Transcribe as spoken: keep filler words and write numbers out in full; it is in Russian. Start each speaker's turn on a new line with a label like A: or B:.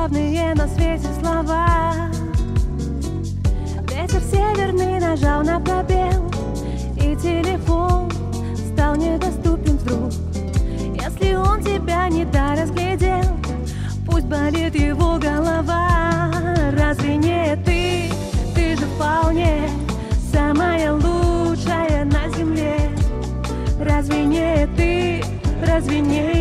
A: главные на свете слова. Ветер северный нажал на пробел, и телефон стал недоступен вдруг. Если он тебя не так разглядел, пусть болит его голова. Разве не ты, ты же вполне самая лучшая на земле. Разве не ты, разве не